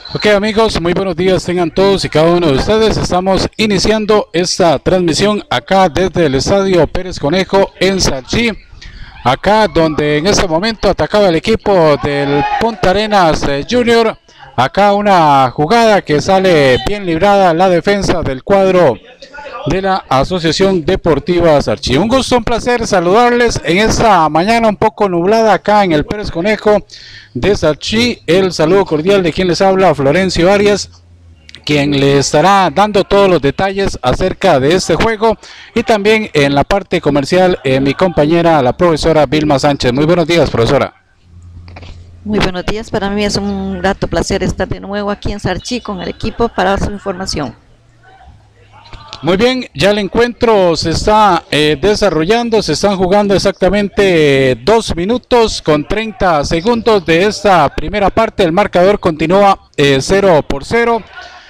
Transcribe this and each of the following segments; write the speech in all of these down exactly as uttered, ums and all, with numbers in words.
Ok, amigos, muy buenos días tengan todos y cada uno de ustedes. Estamos iniciando esta transmisión acá desde el Estadio Pérez Conejo en Sarchí, acá donde en este momento atacaba el equipo del Punta Arenas Junior. Acá una jugada que sale bien librada la defensa del cuadro de la Asociación Deportiva Sarchí. Un gusto, un placer saludarles en esta mañana un poco nublada acá en el Pérez Conejo de Sarchí. El saludo cordial de quien les habla, Florencio Arias, quien le estará dando todos los detalles acerca de este juego, y también en la parte comercial eh, mi compañera, la profesora Vilma Sánchez. Muy buenos días, profesora. Muy buenos días, para mí es un grato placer estar de nuevo aquí en Sarchí con el equipo para dar su información. Muy bien, ya el encuentro se está eh, desarrollando, se están jugando exactamente dos minutos con treinta segundos de esta primera parte. El marcador continúa eh, cero por cero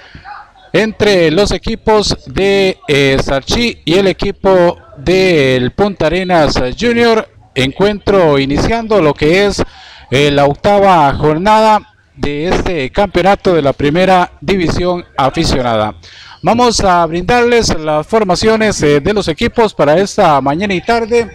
entre los equipos de eh, Sarchí y el equipo del Punta Arenas Junior. Encuentro iniciando lo que es eh, la octava jornada de este campeonato de la primera división aficionada. Vamos a brindarles las formaciones eh, de los equipos para esta mañana y tarde.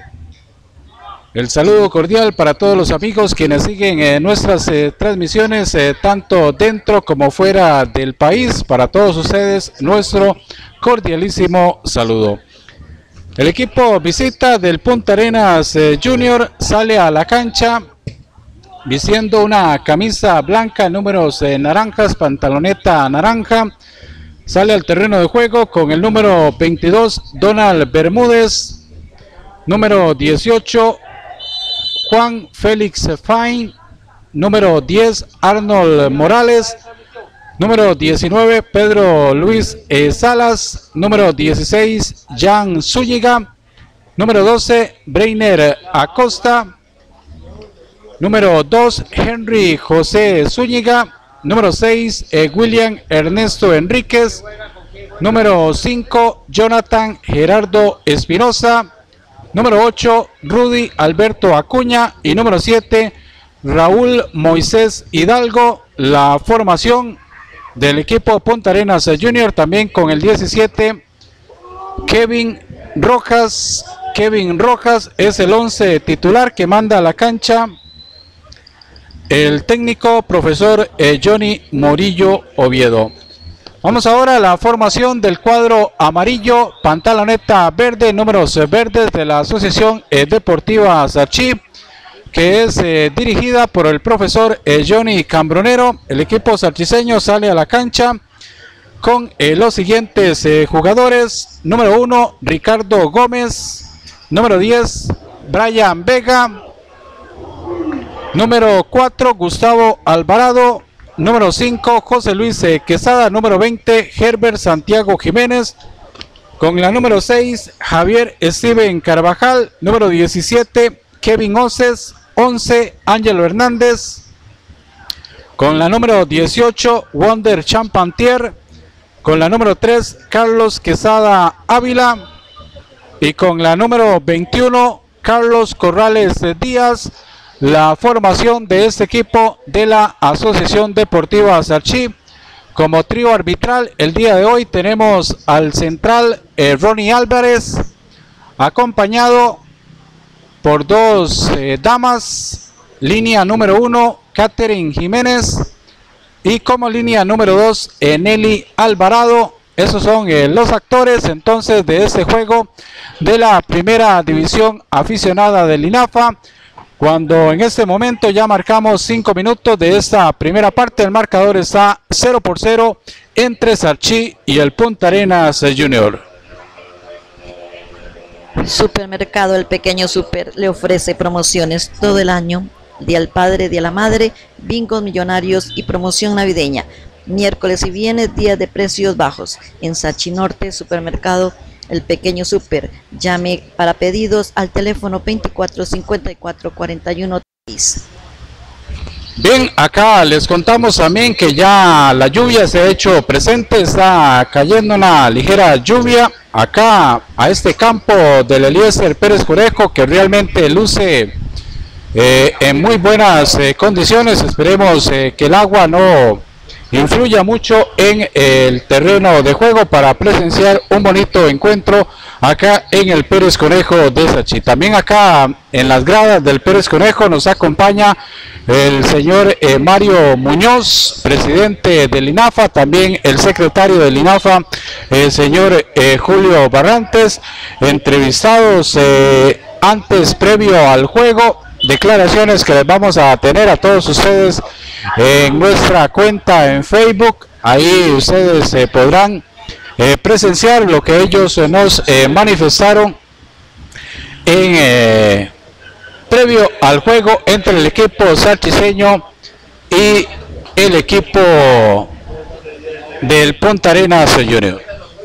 El saludo cordial para todos los amigos quienes siguen eh, nuestras eh, transmisiones eh, tanto dentro como fuera del país. Para todos ustedes nuestro cordialísimo saludo. El equipo visita del Punta Arenas eh, Junior sale a la cancha vistiendo una camisa blanca, números eh, naranjas, pantaloneta naranja. Sale al terreno de juego con el número veintidós, Donald Bermúdez, número dieciocho, Juan Félix Fine, número diez, Arnold Morales, número diecinueve, Pedro Luis eh, Salas, número dieciséis, Jan Zúñiga, número doce, Breiner Acosta, número dos, Henry José Zúñiga, número seis, eh, William Ernesto Enríquez, número cinco, Jonathan Gerardo Espinosa, número ocho, Rudy Alberto Acuña, y número siete, Raúl Moisés Hidalgo. La formación del equipo Punta Arenas Junior también con el diecisiete, Kevin Rojas. Kevin Rojas es el once titular que manda a la cancha el técnico profesor eh, Johnny Morillo Oviedo. Vamos ahora a la formación del cuadro amarillo, pantaloneta verde, números verdes de la Asociación eh, Deportiva Sarchí, que es eh, dirigida por el profesor eh, Johnny Cambronero. El equipo sarchiseño sale a la cancha con eh, los siguientes eh, jugadores: número uno, Ricardo Gómez, número diez, Brian Vega, número cuatro, Gustavo Alvarado, número cinco, José Luis eh, Quesada, número veinte, Herbert Santiago Jiménez, con la número seis, Javier Steven Carvajal, número diecisiete, Kevin Oces, once, Ángelo Hernández, con la número dieciocho, Wonder Champantier, con la número tres, Carlos Quesada Ávila, y con la número veintiuno, Carlos Corrales eh, Díaz. La formación de este equipo de la Asociación Deportiva Sarchí. Como trío arbitral el día de hoy tenemos al central eh, Ronnie Álvarez, acompañado por dos eh, damas. Línea número uno, Catherine Jiménez, y como línea número dos, eh, Nelly Alvarado. Esos son eh, los actores entonces de este juego de la primera división aficionada del INAFA, cuando en este momento ya marcamos cinco minutos de esta primera parte. El marcador está cero por cero entre Sarchí y el Punta Arenas Junior. Supermercado El Pequeño Super le ofrece promociones todo el año: Día del Padre, Día de la Madre, bingos millonarios y promoción navideña. Miércoles y viernes, días de precios bajos. En Sarchí Norte, Supermercado El Pequeño Super. Llame para pedidos al teléfono veinticuatro cincuenta y cuatro cuarenta y uno. Bien, acá les contamos también que ya la lluvia se ha hecho presente. Está cayendo una ligera lluvia acá a este campo del Eliezer Pérez Conejo, que realmente luce eh, en muy buenas eh, condiciones. Esperemos eh, que el agua no influya mucho en el terreno de juego para presenciar un bonito encuentro acá en el Pérez Conejo de Sachí. También acá en las gradas del Pérez Conejo nos acompaña el señor eh, Mario Muñoz, presidente del INAFA, también el secretario del INAFA, el señor eh, Julio Barrantes, entrevistados eh, antes, previo al juego, declaraciones que les vamos a tener a todos ustedes en nuestra cuenta en Facebook. Ahí ustedes eh, podrán eh, presenciar lo que ellos eh, nos eh, manifestaron en eh, previo al juego entre el equipo salchiceño y el equipo del Punta Arenas Junior.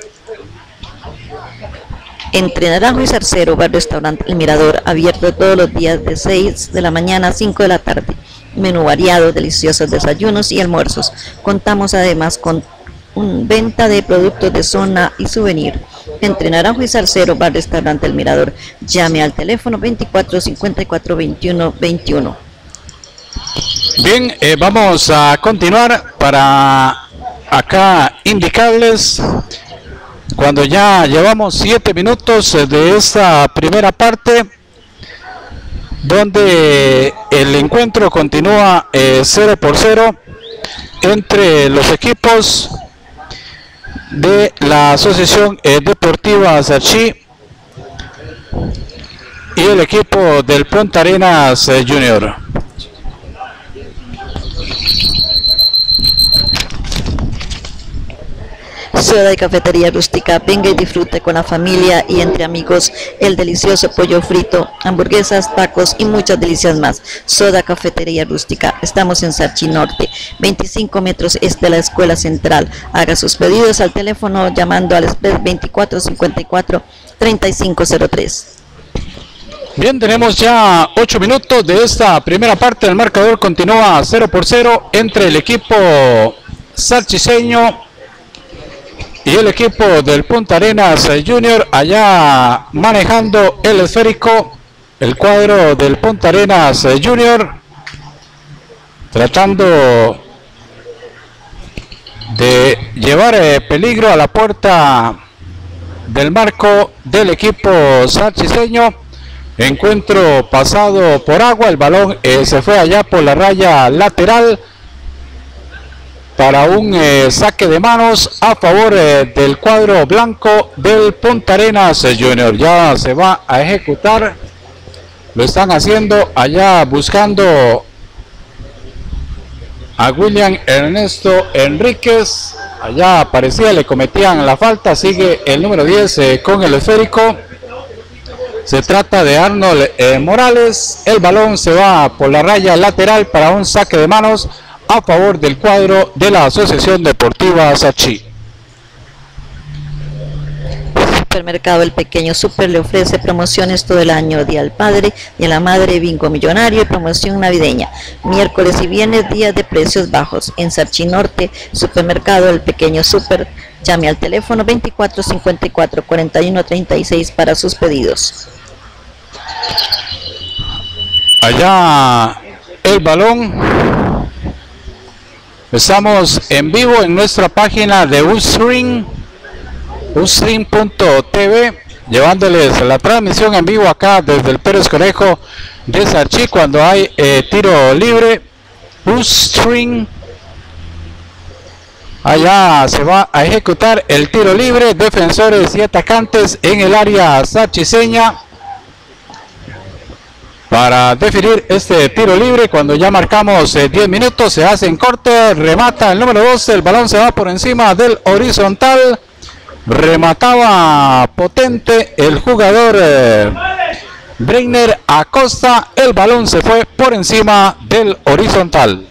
Entre Naranjo y Zarcero va el restaurante El Mirador, abierto todos los días de seis de la mañana a cinco de la tarde. Menú variado, deliciosos desayunos y almuerzos. Contamos además con un venta de productos de zona y souvenir. Entre Naranjo y Zarcero va el restaurante El Mirador. Llame al teléfono veinticuatro cincuenta y cuatro veintiuno veintiuno. Bien, eh, vamos a continuar para acá indicarles, cuando ya llevamos siete minutos de esta primera parte, donde el encuentro continúa eh, cero por cero entre los equipos de la Asociación eh, Deportiva Sachí y el equipo del Punta Arenas eh, Junior. Soda y Cafetería Rústica, venga y disfrute con la familia y entre amigos el delicioso pollo frito, hamburguesas, tacos y muchas delicias más. Soda Cafetería Rústica, estamos en Sachí Norte, veinticinco metros este de la Escuela Central. Haga sus pedidos al teléfono llamando al veinticuatro cincuenta y cuatro treinta y cinco cero tres. Bien, tenemos ya ocho minutos de esta primera parte. El marcador continúa cero por cero entre el equipo salchiceño y el equipo del Punta Arenas Junior. Allá manejando el esférico el cuadro del Punta Arenas Junior, tratando de llevar eh, peligro a la puerta del marco del equipo salchiceño. Encuentro pasado por agua, el balón eh, se fue allá por la raya lateral para un eh, saque de manos a favor eh, del cuadro blanco del Punta Arenas Junior. Ya se va a ejecutar, lo están haciendo allá buscando a William Ernesto Enríquez. Allá parecía le cometían la falta, sigue el número diez eh, con el esférico. Se trata de Arnold eh, Morales. El balón se va por la raya lateral para un saque de manos a favor del cuadro de la Asociación Deportiva Sachí. Supermercado El Pequeño Super le ofrece promociones todo el año: Día del Padre, Día de la Madre, Bingo Millonario y promoción navideña. Miércoles y viernes, días de precios bajos. En Sachí Norte, Supermercado El Pequeño Super. Llame al teléfono veinticuatro cincuenta y cuatro cuarenta y uno treinta y seis para sus pedidos. Allá el balón. Estamos en vivo en nuestra página de Ustream, ustream punto t v, llevándoles la transmisión en vivo acá desde el Pérez Conejo de Sachí cuando hay eh, tiro libre. Ustream. Allá se va a ejecutar el tiro libre. Defensores y atacantes en el área sachiseña para definir este tiro libre. Cuando ya marcamos eh, diez minutos, se hace en corte, remata el número doce, el balón se va por encima del horizontal, remataba potente el jugador eh, Breiner Acosta, el balón se fue por encima del horizontal.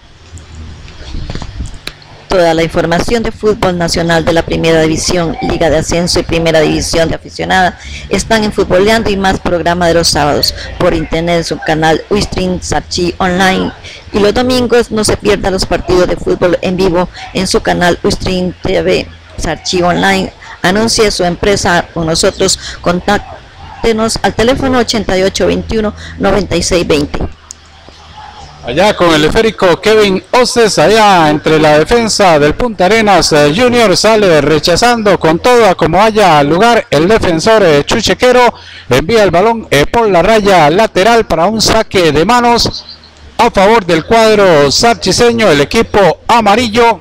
Toda la información de fútbol nacional de la Primera División, Liga de Ascenso y Primera División de Aficionada están en Futboleando y Más, programa de los sábados por internet en su canal Ustream Sachí Online, y los domingos no se pierda los partidos de fútbol en vivo en su canal Ustream T V Sachí Online. Anuncie su empresa con nosotros, contáctenos al teléfono ochenta y ocho veintiuno noventa y seis veinte. Allá con el esférico Kevin Oces, allá entre la defensa del Punta Arenas eh, Junior, sale rechazando con todo como haya lugar el defensor eh, Chuchequero, envía el balón eh, por la raya lateral para un saque de manos a favor del cuadro sarchiseño, el equipo amarillo.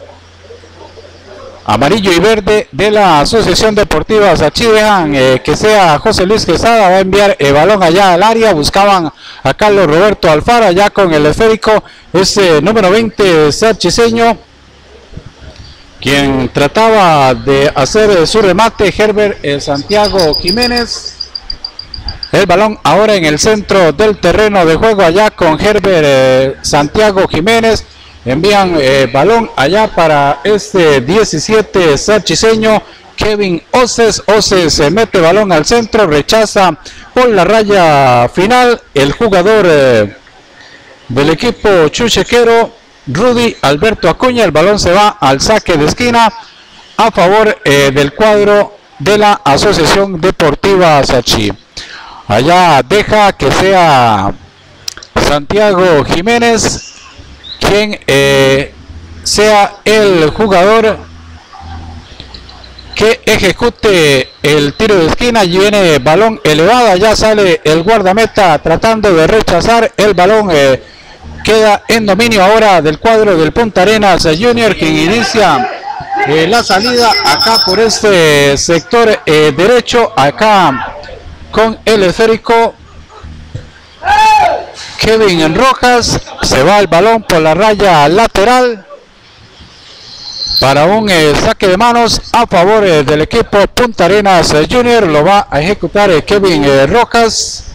Amarillo y verde de la Asociación Deportiva Sachí. Dejan eh, que sea José Luis Quesada, va a enviar el balón allá al área, buscaban a Carlos Roberto Alfaro, allá con el esférico ese número veinte sarchiseño, quien trataba de hacer su remate, Herbert eh, Santiago Jiménez. El balón ahora en el centro del terreno de juego, allá con Herbert eh, Santiago Jiménez. Envían eh, balón allá para este diecisiete sarchiseño, Kevin Oces. Oces se mete balón al centro, rechaza por la raya final el jugador eh, del equipo chuchequero, Rudy Alberto Acuña. El balón se va al saque de esquina a favor eh, del cuadro de la Asociación Deportiva Sachí. Allá deja que sea Santiago Jiménez quien eh, sea el jugador que ejecute el tiro de esquina. Y viene balón elevado, ya sale el guardameta tratando de rechazar el balón, eh, queda en dominio ahora del cuadro del Punta Arenas Junior, quien inicia eh, la salida acá por este sector eh, derecho, acá con el esférico Kevin Rojas. Se va el balón por la raya lateral para un eh, saque de manos a favor eh, del equipo Punta Arenas eh, Junior. Lo va a ejecutar eh, Kevin eh, Rojas.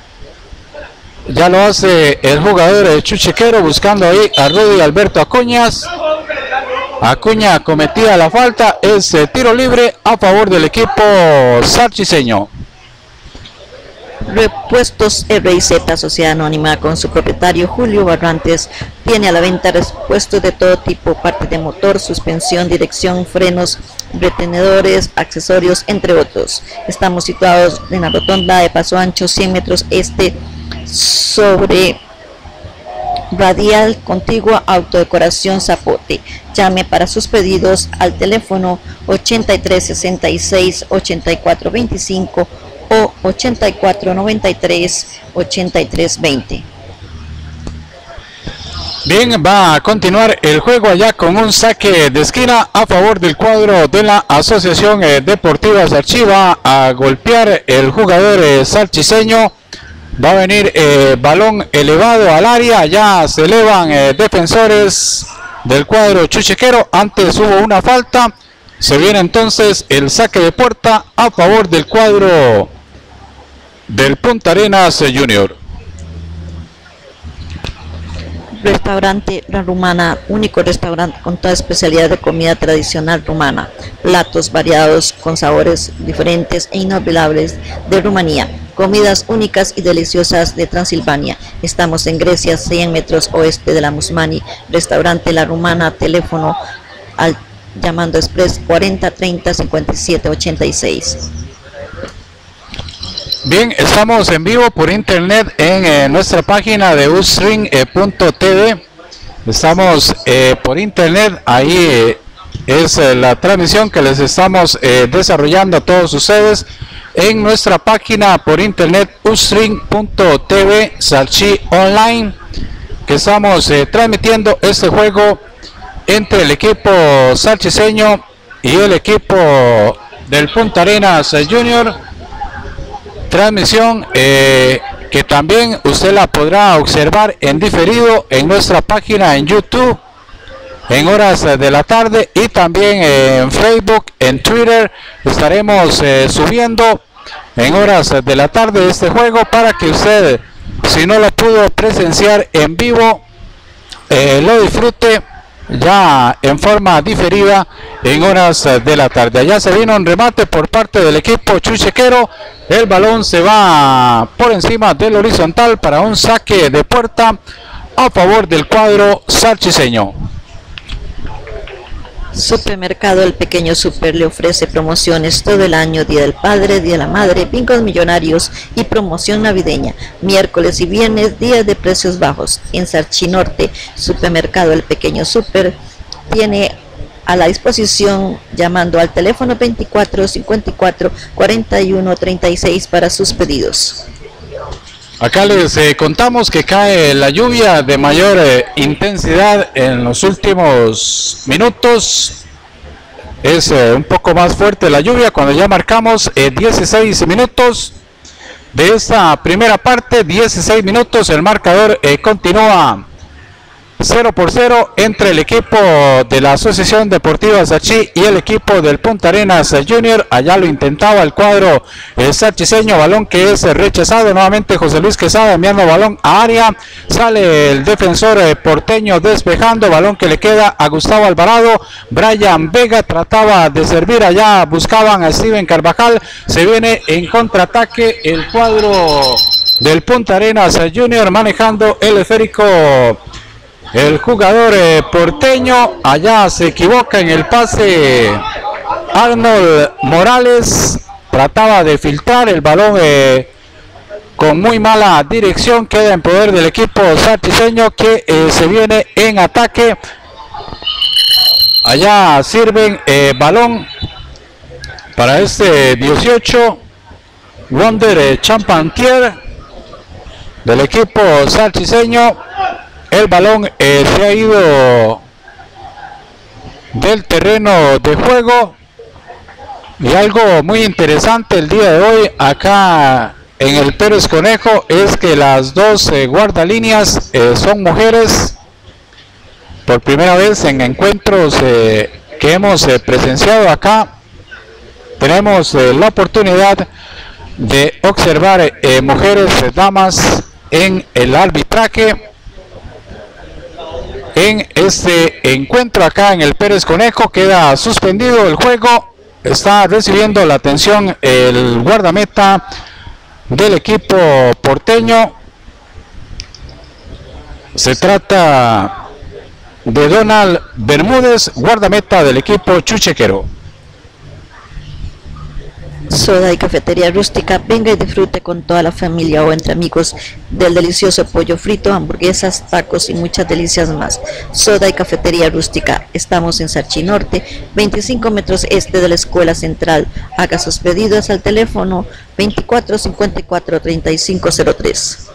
Ya lo hace el jugador eh, chuchequero, buscando ahí a Rudy Alberto Acuña. Acuña cometía la falta, es eh, tiro libre a favor del equipo sarchiseño. Repuestos R y Z, Sociedad Anónima, con su propietario Julio Barrantes, tiene a la venta repuestos de todo tipo, partes de motor, suspensión, dirección, frenos, retenedores, accesorios, entre otros. Estamos situados en la rotonda de Paso Ancho, cien metros este, sobre Radial Contigua Autodecoración Zapote. Llame para sus pedidos al teléfono ochenta y tres sesenta y seis ochenta y cuatro veinticinco o ochenta y cuatro noventa y tres ochenta y tres veinte. Bien, va a continuar el juego allá con un saque de esquina a favor del cuadro de la Asociación eh, Deportiva Sachí. Va a golpear el jugador eh, sarchiseño. Va a venir eh, balón elevado al área. Ya se elevan eh, defensores del cuadro chuchequero. Antes hubo una falta. Se viene entonces el saque de puerta a favor del cuadro del Punta Arenas Junior. Restaurante La Rumana, único restaurante con toda especialidad de comida tradicional rumana, platos variados con sabores diferentes e inolvidables de Rumanía, comidas únicas y deliciosas de Transilvania. Estamos en Grecia, cien metros oeste de la Musmani. Restaurante La Rumana, teléfono al llamando express cuarenta treinta cincuenta y siete ochenta y seis. Bien, estamos en vivo por internet en eh, nuestra página de ustream punto t v. Estamos eh, por internet, ahí eh, es eh, la transmisión que les estamos eh, desarrollando a todos ustedes en nuestra página por internet ustream punto t v Sachí Online, que estamos eh, transmitiendo este juego entre el equipo sarchiseño y el equipo del Punta Arenas Junior. Transmisión eh, que también usted la podrá observar en diferido en nuestra página en YouTube en horas de la tarde, y también en Facebook, en Twitter estaremos eh, subiendo en horas de la tarde este juego para que usted, si no lo pudo presenciar en vivo, eh, lo disfrute ya en forma diferida en horas de la tarde. Allá se vino un remate por parte del equipo chuchequero. El balón se va por encima del horizontal para un saque de puerta a favor del cuadro sarchiseño. Supermercado El Pequeño Super le ofrece promociones todo el año, Día del Padre, Día de la Madre, bingos millonarios y promoción navideña. Miércoles y viernes, días de precios bajos. En Sarchi Norte, Supermercado El Pequeño Super tiene a la disposición llamando al teléfono veinticuatro cincuenta y cuatro cuarenta y uno treinta y seis para sus pedidos. Acá les eh, contamos que cae la lluvia de mayor eh, intensidad en los últimos minutos. Es eh, un poco más fuerte la lluvia cuando ya marcamos eh, dieciséis minutos de esta primera parte. Dieciséis minutos, el marcador eh, continúa cero por cero entre el equipo de la Asociación Deportiva Sarchi y el equipo del Punta Arenas Junior. Allá lo intentaba el cuadro el sarchiseño, balón que es rechazado. Nuevamente José Luis Quesada enviando balón a área, sale el defensor porteño despejando, balón que le queda a Gustavo Alvarado. Brian Vega trataba de servir allá, buscaban a Steven Carvajal, se viene en contraataque el cuadro del Punta Arenas Junior manejando el esférico. El jugador eh, porteño, allá se equivoca en el pase Arnold Morales, trataba de filtrar el balón eh, con muy mala dirección, queda en poder del equipo sarchiseño que eh, se viene en ataque. Allá sirven eh, balón para este dieciocho, Wonder eh, Champantier del equipo sarchiseño. El balón eh, se ha ido del terreno de juego. Y algo muy interesante el día de hoy acá en el Pérez Conejo es que las dos eh, guardalíneas eh, son mujeres. Por primera vez en encuentros eh, que hemos eh, presenciado acá, tenemos eh, la oportunidad de observar eh, mujeres, eh, damas en el arbitraje. En este encuentro acá en el Pérez Conejo queda suspendido el juego. Está recibiendo la atención el guardameta del equipo porteño. Se trata de Donald Bermúdez, guardameta del equipo chuchequero. Soda y Cafetería Rústica, venga y disfrute con toda la familia o entre amigos del delicioso pollo frito, hamburguesas, tacos y muchas delicias más. Soda y Cafetería Rústica, estamos en Sarchi Norte, veinticinco metros este de la Escuela Central. Haga sus pedidos al teléfono veinticuatro cincuenta y cuatro treinta y cinco cero tres.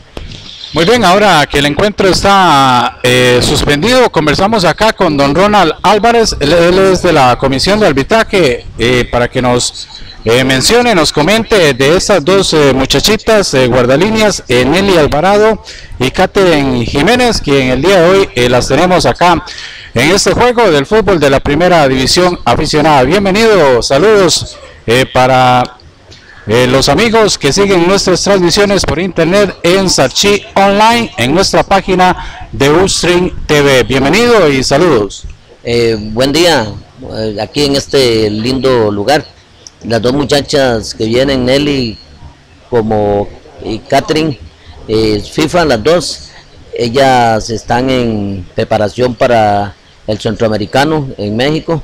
Muy bien, ahora que el encuentro está eh, suspendido, conversamos acá con don Ronald Álvarez, él, él es de la Comisión de Arbitraje, eh, para que nos eh, mencione, nos comente de estas dos eh, muchachitas eh, guardalíneas, eh, Nelly Alvarado y Catherine Jiménez, que en el día de hoy eh, las tenemos acá en este juego del fútbol de la primera división aficionada. Bienvenido, saludos eh, para... Eh, los amigos que siguen nuestras transmisiones por internet en Sarchi Online, en nuestra página de Ustream T V. Bienvenido y saludos. Eh, buen día, eh, aquí en este lindo lugar. Las dos muchachas que vienen, Nelly como y Catherine, eh, FIFA, las dos, ellas están en preparación para el Centroamericano en México.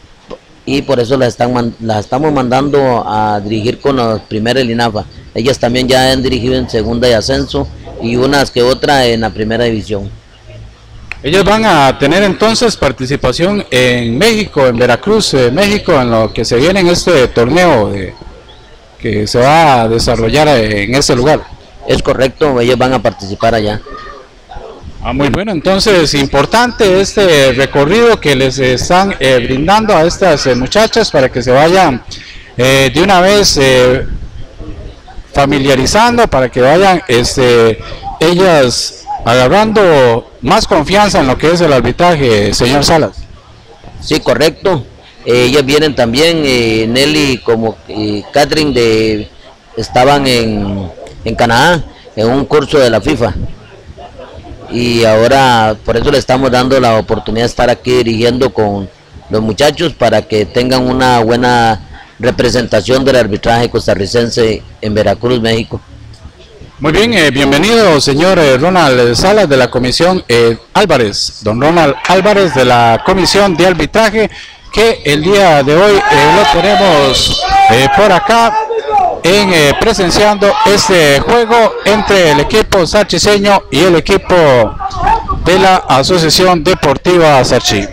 Y por eso las, están, las estamos mandando a dirigir con la primera el INAFA. Ellas también ya han dirigido en segunda y ascenso y unas que otra en la primera división. Ellas van a tener entonces participación en México, en Veracruz, eh, México, en lo que se viene en este torneo eh, que se va a desarrollar en ese lugar. Es correcto, ellas van a participar allá. Ah, muy bueno, entonces importante este recorrido que les están eh, brindando a estas eh, muchachas para que se vayan eh, de una vez eh, familiarizando, para que vayan este, ellas agarrando más confianza en lo que es el arbitraje, señor Salas. Sí, correcto, eh, ellas vienen también, eh, Nelly como eh, Catherine de, estaban en, en Canadá en un curso de la FIFA. Y ahora por eso le estamos dando la oportunidad de estar aquí dirigiendo con los muchachos para que tengan una buena representación del arbitraje costarricense en Veracruz, México. Muy bien, eh, bienvenido señor eh, Ronald Salas de la comisión eh, Álvarez, don Ronald Álvarez de la comisión de arbitraje, que el día de hoy eh, lo tenemos eh, por acá en eh, presenciando este juego entre el equipo sarchiseño y el equipo de la Asociación Deportiva Sarchi.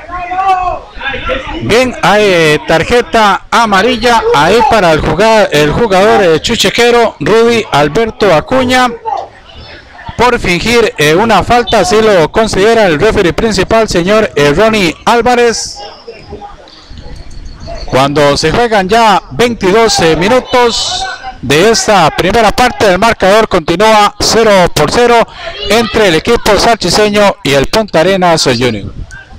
Bien, hay eh, tarjeta amarilla ahí para el jugador, el jugador eh, chuchequero Rudy Alberto Acuña por fingir eh, una falta, así lo considera el referee principal, señor eh, Ronnie Álvarez. Cuando se juegan ya veintidós eh, minutos de esta primera parte, el marcador continúa cero por cero entre el equipo sarchiseño y el Punta Arenas Junior.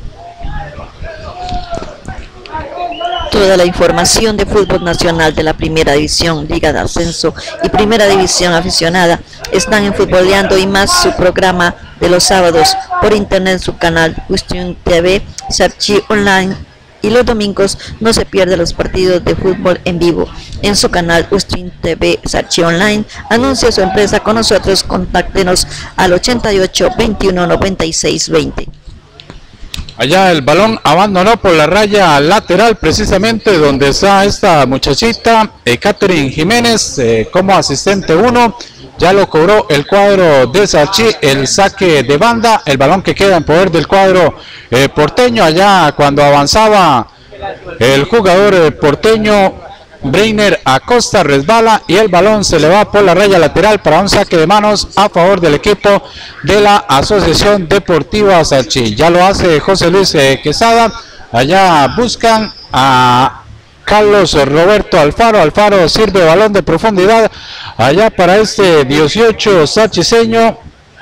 Toda la información de fútbol nacional de la Primera División, Liga de Ascenso y Primera División Aficionada están en Futboleando y Más, su programa de los sábados por internet, su canal Ustream T V, Sarchi Online, y los domingos no se pierde los partidos de fútbol en vivo en su canal Ustream T V Sarchi Online. Anuncia su empresa con nosotros, contáctenos al ochenta y ocho, veintiuno, noventa y seis, veinte. Allá el balón abandonó por la raya lateral, precisamente donde está esta muchachita, eh, Catherine Jiménez, eh, como asistente uno. Ya lo cobró el cuadro de Sarchi, el saque de banda, el balón que queda en poder del cuadro eh, porteño. Allá cuando avanzaba el jugador eh, porteño, Breiner Acosta resbala y el balón se le va por la raya lateral para un saque de manos a favor del equipo de la Asociación Deportiva Sarchi. Ya lo hace José Luis eh, Quesada. Allá buscan a Carlos Roberto Alfaro. Alfaro sirve balón de profundidad allá para este dieciocho sarchiseño.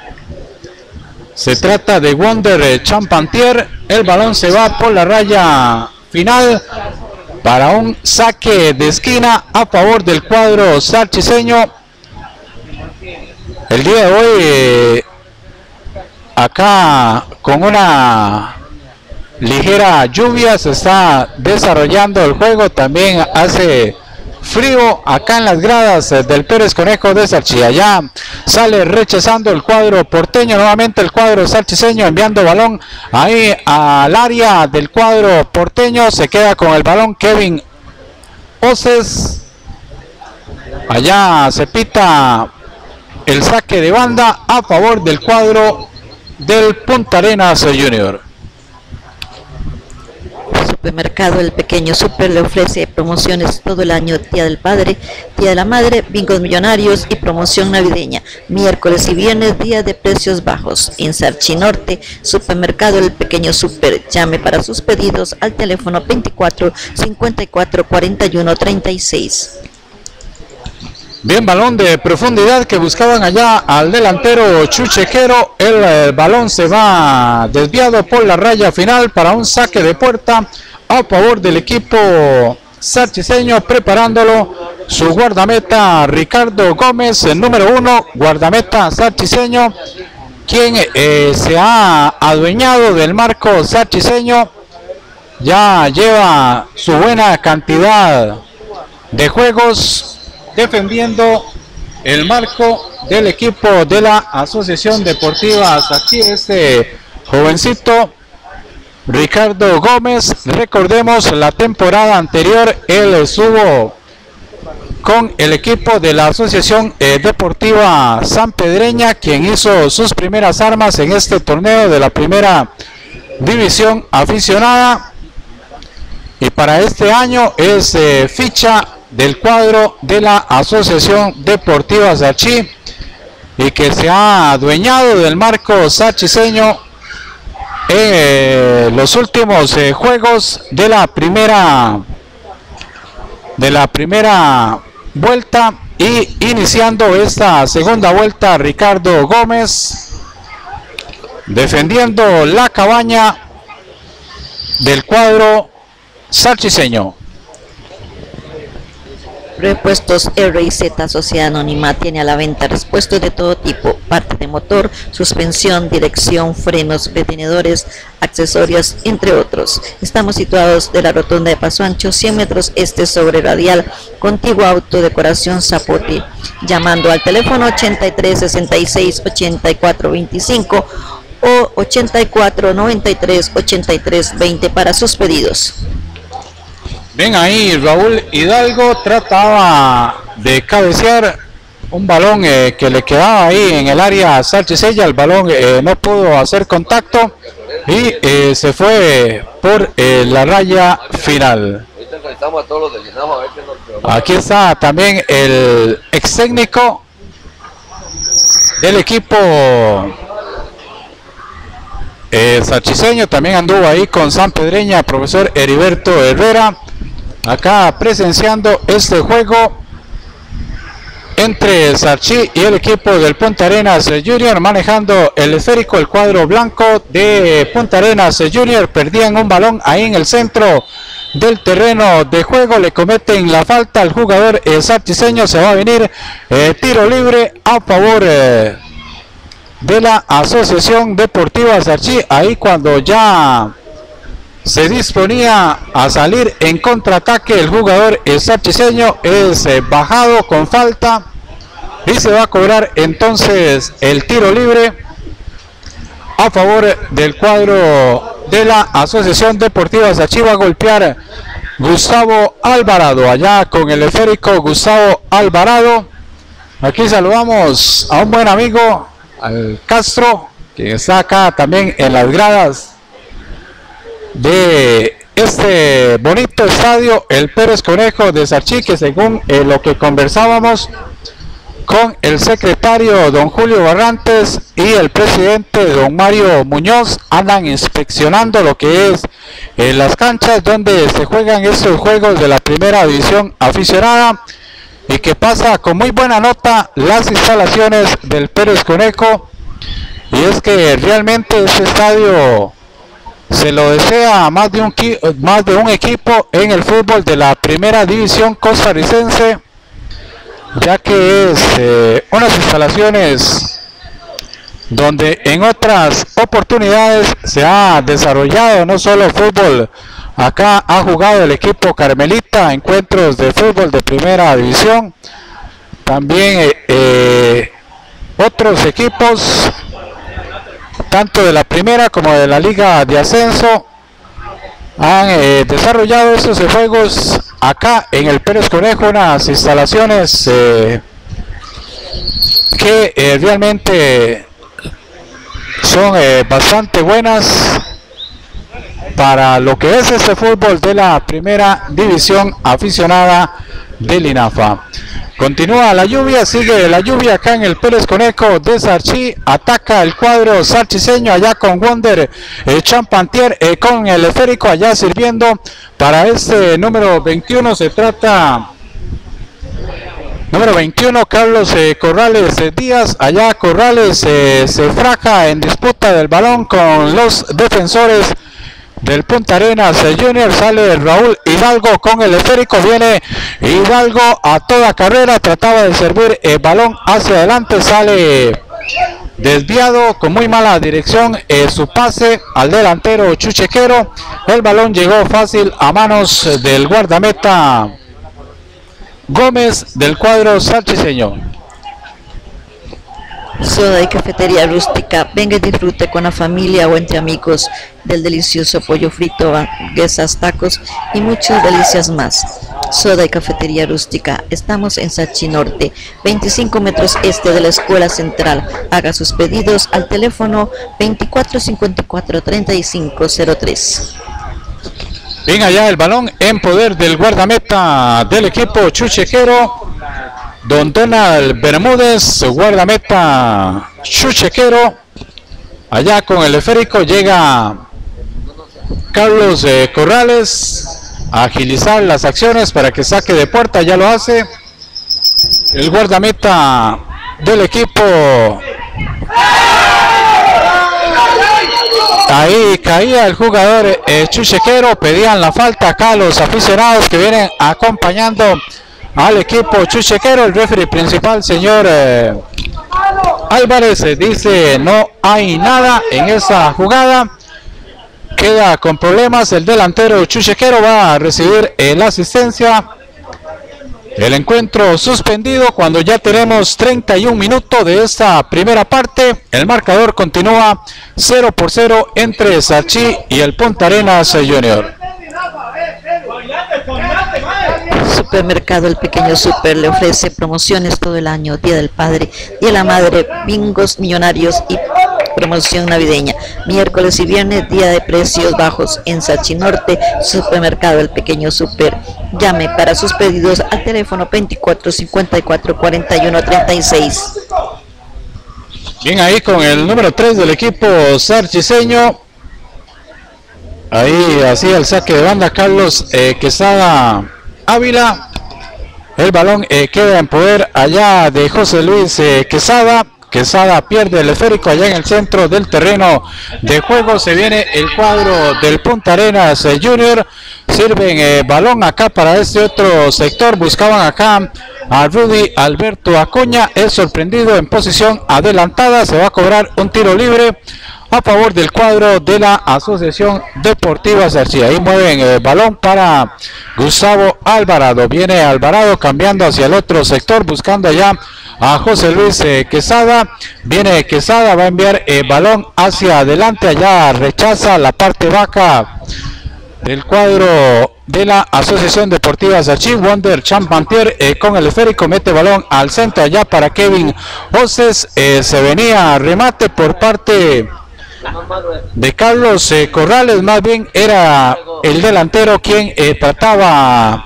Se trata de Wonder Champantier. El balón se va por la raya final para un saque de esquina a favor del cuadro sarchiseño. El día de hoy eh, acá con una ligera lluvia se está desarrollando el juego. También hace frío acá en las gradas del Pérez Conejo de Sarchi. Allá sale rechazando el cuadro porteño, nuevamente el cuadro sarchiseño enviando balón ahí al área del cuadro porteño. Se queda con el balón Kevin Oces. Allá se pita el saque de banda a favor del cuadro del Punta Arenas Junior. Supermercado El Pequeño Super le ofrece promociones todo el año: Día del Padre, Día de la Madre, bingos millonarios y promoción navideña. Miércoles y viernes, día de precios bajos. En Sarchi Norte, Supermercado El Pequeño Super. Llame para sus pedidos al teléfono veinticuatro, cincuenta y cuatro, cuarenta y uno, treinta y seis. Bien, balón de profundidad que buscaban allá al delantero chuchequero. El, el balón se va desviado por la raya final para un saque de puerta a favor del equipo sarchiseño, preparándolo su guardameta Ricardo Gómez, el número uno, guardameta sarchiseño, quien eh, se ha adueñado del marco sarchiseño. Ya lleva su buena cantidad de juegos defendiendo el marco del equipo de la Asociación Deportiva Sarchi. Este jovencito Ricardo Gómez, recordemos la temporada anterior él estuvo con el equipo de la Asociación eh, Deportiva Sanpedreña, quien hizo sus primeras armas en este torneo de la Primera División Aficionada, y para este año es eh, ficha del cuadro de la Asociación Deportiva Sarchi, y que se ha adueñado del marco sarchiseño en eh, los últimos eh, juegos de la primera de la primera vuelta, y iniciando esta segunda vuelta Ricardo Gómez defendiendo la cabaña del cuadro sarchiseño. Repuestos R y Z Sociedad Anónima tiene a la venta repuestos de todo tipo: parte de motor, suspensión, dirección, frenos, retenedores, accesorios, entre otros. Estamos situados de la rotonda de Paso Ancho, cien metros este sobre Radial, contigua Autodecoración Zapote. llamando al teléfono ochenta y tres sesenta y seis ochenta y cuatro veinticinco o ochenta y cuatro noventa y tres ochenta y tres veinte para sus pedidos. Ven ahí, Raúl Hidalgo trataba de cabecear un balón eh, que le quedaba ahí en el área salchisella. El balón eh, no pudo hacer contacto y eh, se fue por eh, la raya final. Aquí está también el ex técnico del equipo eh, salchiseño, también anduvo ahí con San Pedreña, profesor Heriberto Herrera, acá presenciando este juego entre Sarchí y el equipo del Punta Arenas Junior, manejando el esférico. El cuadro blanco de Punta Arenas Junior perdían un balón ahí en el centro del terreno de juego, le cometen la falta al jugador eh, sarchiseño. Se va a venir eh, tiro libre a favor eh, de la Asociación Deportiva Sarchí, ahí cuando ya se disponía a salir en contraataque. El jugador eh, sarchiseño es eh, bajado con falta y se va a cobrar entonces el tiro libre a favor del cuadro de la Asociación Deportiva Sarchí. Va a golpear Gustavo Alvarado, allá con el esférico Gustavo Alvarado. Aquí saludamos a un buen amigo, al Castro, que está acá también en las gradas de este bonito estadio, el Pérez Conejo de Sarchí, que según eh, lo que conversábamos con el secretario don Julio Barrantes y el presidente don Mario Muñoz, andan inspeccionando lo que es eh, las canchas donde se juegan estos juegos de la primera división aficionada, y que pasa con muy buena nota las instalaciones del Pérez Conejo. Y es que realmente este estadio se lo desea a más de un, más de un equipo en el fútbol de la primera división costarricense, ya que es eh, unas instalaciones donde en otras oportunidades se ha desarrollado no solo fútbol. Acá ha jugado el equipo Carmelita encuentros de fútbol de primera división, también eh, eh, otros equipos tanto de la primera como de la liga de ascenso han eh, desarrollado estos juegos acá en el Pérez Conejo, unas instalaciones eh, que eh, realmente son eh, bastante buenas para lo que es este fútbol de la primera división aficionada del INAFA. Continúa la lluvia, sigue la lluvia acá en el Pérez Conejo de Sarchí. Ataca el cuadro sarchiseño allá con Wonder eh, Champantier eh, con el esférico allá sirviendo para este número veintiuno. Se trata número veintiuno, Carlos eh, Corrales eh, Díaz. Allá Corrales eh, se fraja en disputa del balón con los defensores del Punta Arenas Junior. Sale Raúl Hidalgo con el esférico, viene Hidalgo a toda carrera, trataba de servir el balón hacia adelante, sale desviado con muy mala dirección eh, su pase al delantero Chuchequero. El balón llegó fácil a manos del guardameta Gómez del cuadro salchiseño. Soda y cafetería rústica, venga y disfrute con la familia o entre amigos del delicioso pollo frito, hamburguesas, tacos y muchas delicias más. Soda y cafetería rústica, estamos en Sarchí Norte, veinticinco metros este de la Escuela Central. Haga sus pedidos al teléfono veinticuatro cincuenta y cuatro treinta y cinco cero tres. Bien, allá el balón en poder del guardameta del equipo chuchequero, don Donald Bermúdez, guardameta chuchequero. Allá con el esférico llega Carlos eh, Corrales a agilizar las acciones para que saque de puerta, ya lo hace el guardameta del equipo. Ahí caía el jugador eh, chuchequero, pedían la falta acá los aficionados que vienen acompañando al equipo chuchequero. El referee principal, señor eh, Álvarez, eh, dice no hay nada en esa jugada, queda con problemas el delantero chuchequero, va a recibir eh, la asistencia el encuentro suspendido cuando ya tenemos treinta y un minutos de esta primera parte. El marcador continúa cero por cero entre Sarchí y el Punta Arenas Junior. Supermercado El Pequeño Super le ofrece promociones todo el año: Día del Padre, Día de la Madre, bingos millonarios y promoción navideña. Miércoles y viernes, día de precios bajos en Sarchí Norte. Supermercado El Pequeño Super. Llame para sus pedidos al teléfono veinticuatro cincuenta y cuatro cuarenta y uno treinta y seis. Bien, ahí con el número tres del equipo sarchiseño. Ahí hacía el saque de banda Carlos eh, Quesada Ávila. El balón eh, queda en poder allá de José Luis eh, Quesada. Quesada pierde el esférico allá en el centro del terreno de juego. Se viene el cuadro del Punta Arenas eh, Junior. Sirven eh, balón acá para este otro sector. Buscaban acá a Rudy Alberto Acuña. Es sorprendido en posición adelantada. Se va a cobrar un tiro libre a favor del cuadro de la Asociación Deportiva Sarchí. Ahí mueven el balón para Gustavo Alvarado. Viene Alvarado cambiando hacia el otro sector, buscando allá a José Luis eh, Quesada. Viene Quesada, va a enviar el balón hacia adelante. Allá rechaza la parte baja del cuadro de la Asociación Deportiva Sarchí. Wonder Champantier eh, con el esférico, mete balón al centro allá para Kevin Oces. Eh, se venía remate por parte de Carlos eh, Corrales. Más bien era el delantero quien eh, trataba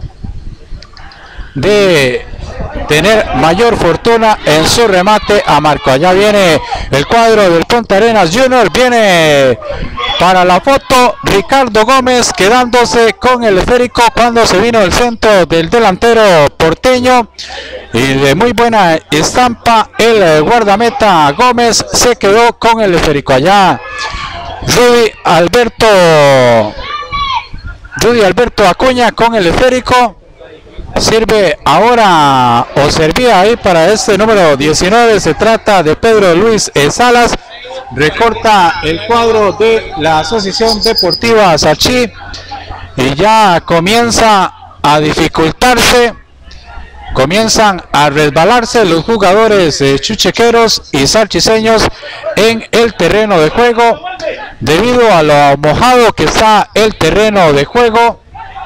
de tener mayor fortuna en su remate a marco. Allá viene el cuadro del Punta Arenas Junior. Viene para la foto Ricardo Gómez, quedándose con el esférico cuando se vino el centro del delantero porteño, y de muy buena estampa el guardameta Gómez se quedó con el esférico. Allá Rudy Alberto Rudy Alberto Acuña con el esférico. Sirve ahora, o servía ahí para este número diecinueve, se trata de Pedro Luis Salas. Recorta el cuadro de la Asociación Deportiva Sarchí y ya comienza a dificultarse, comienzan a resbalarse los jugadores eh, chuchequeros y sarchiseños en el terreno de juego, debido a lo mojado que está el terreno de juego.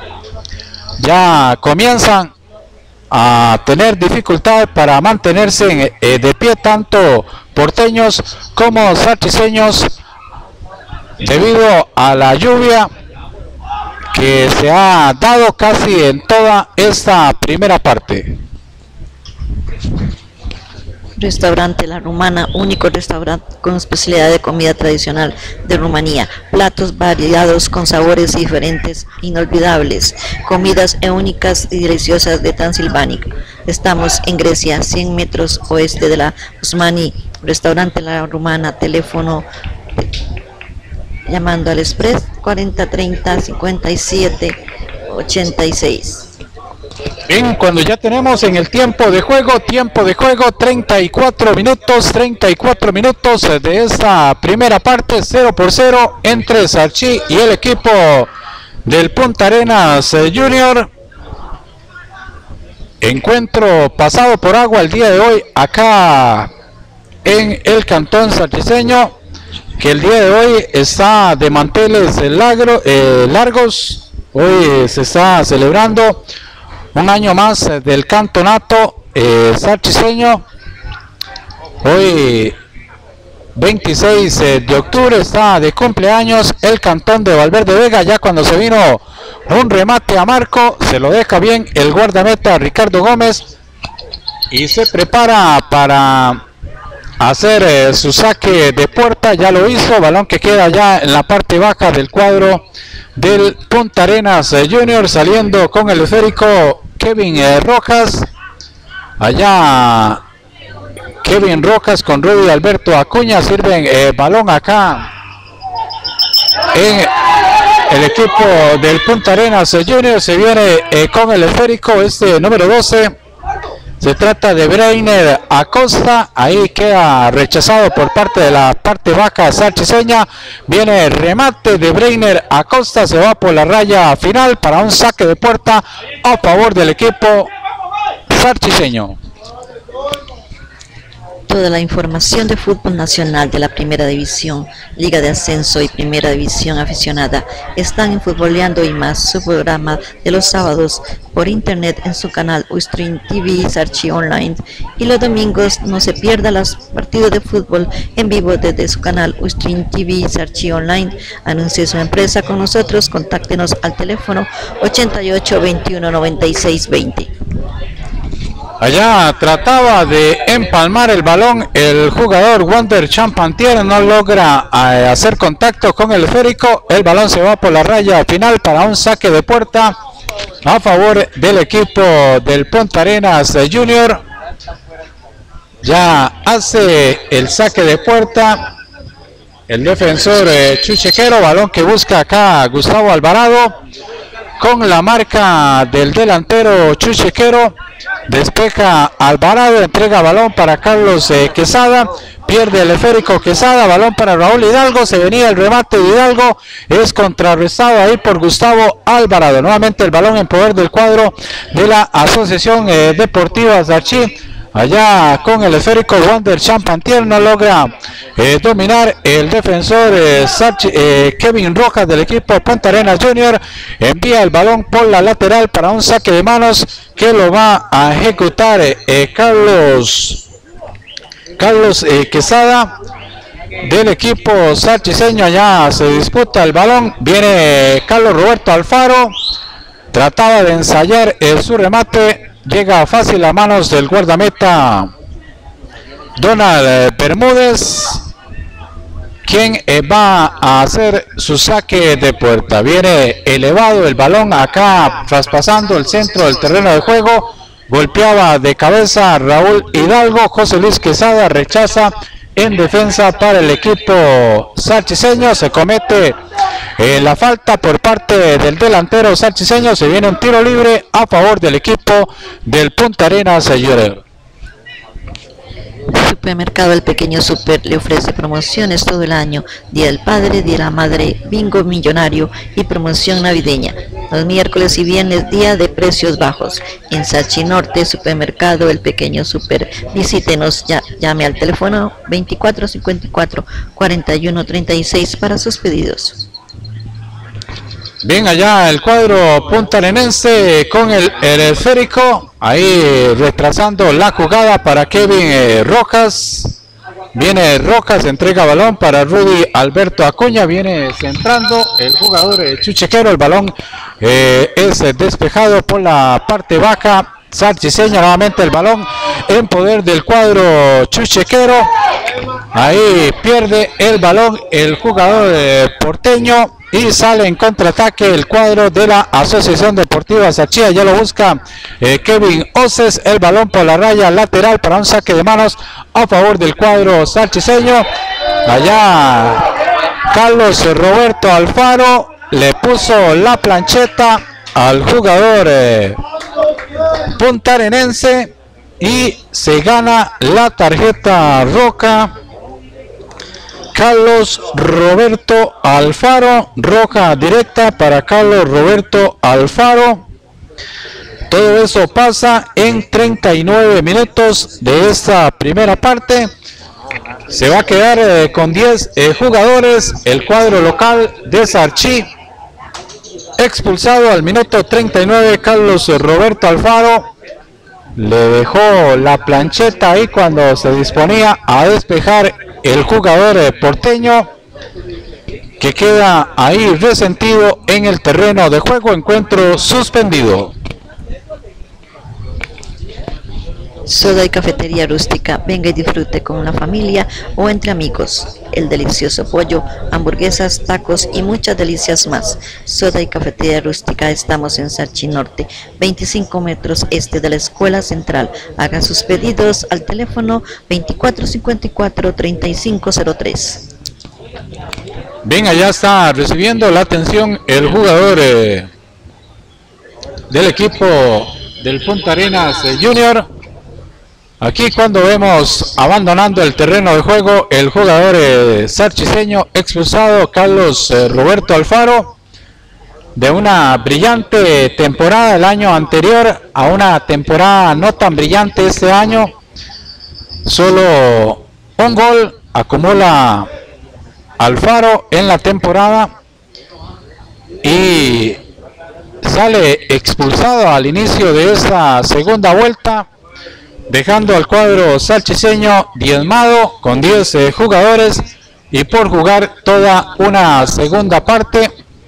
Ya comienzan a tener dificultad para mantenerse en, eh, de pie, tanto porteños como sarchiseños, debido a la lluvia que se ha dado casi en toda esta primera parte. Restaurante La Rumana, único restaurante con especialidad de comida tradicional de Rumanía, platos variados con sabores diferentes, inolvidables, comidas únicas y deliciosas de Transilvania. Estamos en Grecia, cien metros oeste de la Usmani. Restaurante La Rumana, teléfono llamando al Express cuarenta treinta cincuenta y siete ochenta y seis. Bien, cuando ya tenemos en el tiempo de juego, tiempo de juego, treinta y cuatro minutos, treinta y cuatro minutos de esta primera parte, cero por cero entre Sarchí y el equipo del Punta Arenas Junior. Encuentro pasado por agua el día de hoy acá en el cantón sarchiseño, que el día de hoy está de manteles largo, eh, largos. Hoy se está celebrando un año más del campeonato eh, sarchiseño. Hoy veintiséis de octubre está de cumpleaños el cantón de Valverde Vega. Ya cuando se vino un remate a marco, se lo deja bien el guardameta Ricardo Gómez y se prepara para hacer eh, su saque de puerta. Ya lo hizo, balón que queda ya en la parte baja del cuadro del Punta Arenas eh, Junior, saliendo con el esférico Kevin eh, Rojas. Allá Kevin Rojas con Rudy Alberto Acuña, sirven eh, balón acá en el equipo del Punta Arenas eh, Junior. Se viene eh, con el esférico este número doce. Se trata de Breiner Acosta, ahí queda rechazado por parte de la parte baja sarchiseña. Viene el remate de Breiner Acosta, se va por la raya final para un saque de puerta a favor del equipo sarchiseño. Toda la información de fútbol nacional de la Primera División, Liga de Ascenso y Primera División Aficionada están en Futboleando y Más, su programa de los sábados por internet en su canal Ustream T V Sarchi Online, y los domingos no se pierda los partidos de fútbol en vivo desde su canal Ustream T V Sarchi Online. Anuncie su empresa con nosotros, contáctenos al teléfono ochenta y ocho, veintiuno, noventa y seis, veinte. Allá trataba de empalmar el balón el jugador Wander Champantier, no logra eh, hacer contacto con el esférico, el balón se va por la raya final para un saque de puerta a favor del equipo del Punta Arenas Junior. Ya hace el saque de puerta el defensor eh, Chuchequero, balón que busca acá Gustavo Alvarado con la marca del delantero Chuchequero. Despeja Alvarado, entrega balón para Carlos eh, Quesada, pierde el esférico Quesada, balón para Raúl Hidalgo, se venía el remate de Hidalgo, es contrarrestado ahí por Gustavo Alvarado. Nuevamente el balón en poder del cuadro de la Asociación eh, Deportiva Sarchi. Allá con el esférico Wander Champantier, no logra eh, dominar el defensor eh, Sarchi, eh, Kevin Rojas del equipo Punta Arenas Junior. Envía el balón por la lateral para un saque de manos que lo va a ejecutar eh, eh, Carlos Carlos eh, Quesada del equipo sarchiseño. Allá se disputa el balón, viene Carlos Roberto Alfaro, trataba de ensayar eh, su remate. Llega fácil a manos del guardameta Donald Bermúdez, quien eh, va a hacer su saque de puerta. Viene elevado el balón acá, traspasando el centro del terreno de juego. Golpeaba de cabeza Raúl Hidalgo. José Luis Quesada rechaza en defensa para el equipo sarchiseño. Se comete eh, la falta por parte del delantero sarchiseño. Se viene un tiro libre a favor del equipo del Punta Arenas Junior. Supermercado El Pequeño Super le ofrece promociones todo el año: Día del Padre, Día de la Madre, Bingo Millonario y promoción navideña. Los miércoles y viernes, día de precios bajos. En Sarchi Norte, Supermercado El Pequeño Super. Visítenos, ya, llame al teléfono veinticuatro cincuenta y cuatro, cuarenta y uno treinta y seis para sus pedidos. Bien, allá el cuadro puntarenense con el, el esférico, ahí retrasando la jugada para Kevin eh, Rojas. Viene Rojas, entrega balón para Rudy Alberto Acuña, viene centrando el jugador eh, Chuchequero. El balón eh, es eh, despejado por la parte baja sarchiseña. Nuevamente el balón en poder del cuadro Chuchequero. Ahí pierde el balón el jugador eh, porteño y sale en contraataque el cuadro de la Asociación Deportiva Sarchi. Ya lo busca eh, Kevin Oces, el balón por la raya lateral para un saque de manos a favor del cuadro sarchiseño. Allá Carlos Roberto Alfaro le puso la plancheta al jugador eh, puntarenense y se gana la tarjeta roja. Carlos Roberto Alfaro, roja directa para Carlos Roberto Alfaro. Todo eso pasa en treinta y nueve minutos de esta primera parte. Se va a quedar eh, con diez eh, jugadores el cuadro local de Sarchi. Expulsado al minuto treinta y nueve Carlos Roberto Alfaro. Le dejó la plancheta ahí cuando se disponía a despejar el jugador porteño, que queda ahí resentido en el terreno de juego. Encuentro suspendido. Soda y Cafetería Rústica, venga y disfrute con una familia o entre amigos. El delicioso pollo, hamburguesas, tacos y muchas delicias más. Soda y Cafetería Rústica, estamos en Sarchi Norte, veinticinco metros este de la Escuela Central. Haga sus pedidos al teléfono veinticuatro cincuenta y cuatro, treinta y cinco cero tres. Bien, allá está recibiendo la atención el jugador eh, del equipo del Punta Arenas eh, Junior. Aquí cuando vemos abandonando el terreno de juego el jugador eh, sarchiseño expulsado Carlos eh, Roberto Alfaro. de una brillante temporada el año anterior a una temporada no tan brillante este año. Solo un gol acumula Alfaro en la temporada y sale expulsado al inicio de esta segunda vuelta, dejando al cuadro salchiceño diezmado con diez eh, jugadores y por jugar toda una segunda parte.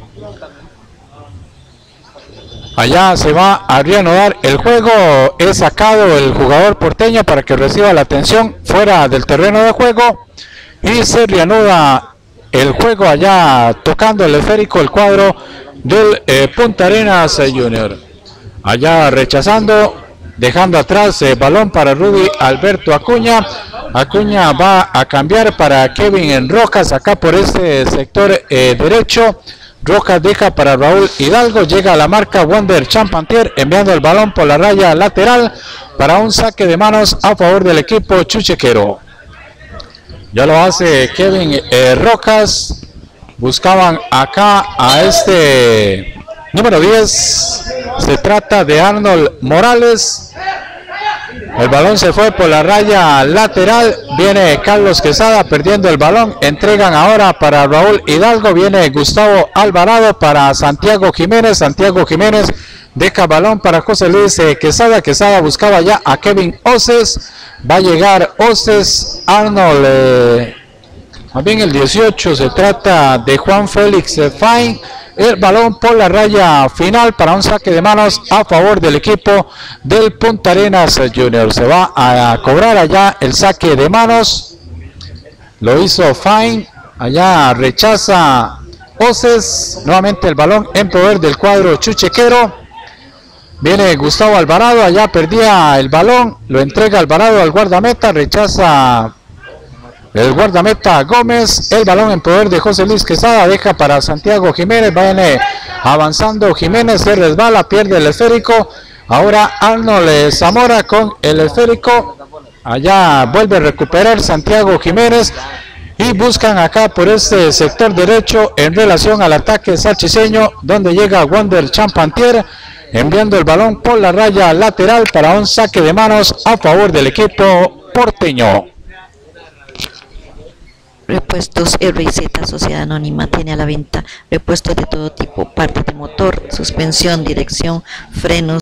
Allá se va a reanudar el juego. Es sacado el jugador porteño para que reciba la atención fuera del terreno de juego y se reanuda el juego allá tocando el esférico el cuadro del eh, Punta Arenas eh, Junior. Allá rechazando, dejando atrás el eh, balón para Rudy Alberto Acuña. Acuña va a cambiar para Kevin Rojas acá por este sector eh, derecho. Rojas deja para Raúl Hidalgo, llega a la marca Wonder Champantier enviando el balón por la raya lateral para un saque de manos a favor del equipo chuchequero. Ya lo hace Kevin eh, Rojas. Buscaban acá a este número diez. Se trata de Arnold Morales. El balón se fue por la raya lateral. Viene Carlos Quesada perdiendo el balón. Entregan ahora para Raúl Hidalgo. Viene Gustavo Alvarado para Santiago Jiménez. Santiago Jiménez deja balón para José Luis eh, Quesada. Quesada buscaba ya a Kevin Oces. Va a llegar Oces. Arnold, eh, más bien el dieciocho. Se trata de Juan Félix eh, Fine. El balón por la raya final para un saque de manos a favor del equipo del Punta Arenas Junior. Se va a cobrar allá el saque de manos. Lo hizo Fine. Allá rechaza Oces. Nuevamente el balón en poder del cuadro chuchequero. Viene Gustavo Alvarado. Allá perdía el balón. Lo entrega Alvarado al guardameta. Rechaza el guardameta Gómez. El balón en poder de José Luis Quesada. Deja para Santiago Jiménez. Viene avanzando Jiménez. Se resbala. Pierde el esférico. Ahora Arnold Zamora con el esférico. Allá vuelve a recuperar Santiago Jiménez. Y buscan acá por este sector derecho en relación al ataque salchiceño, donde llega Wander Champantier enviando el balón por la raya lateral para un saque de manos a favor del equipo porteño. Repuestos R y Z Sociedad Anónima tiene a la venta repuestos de todo tipo, partes de motor, suspensión, dirección, frenos,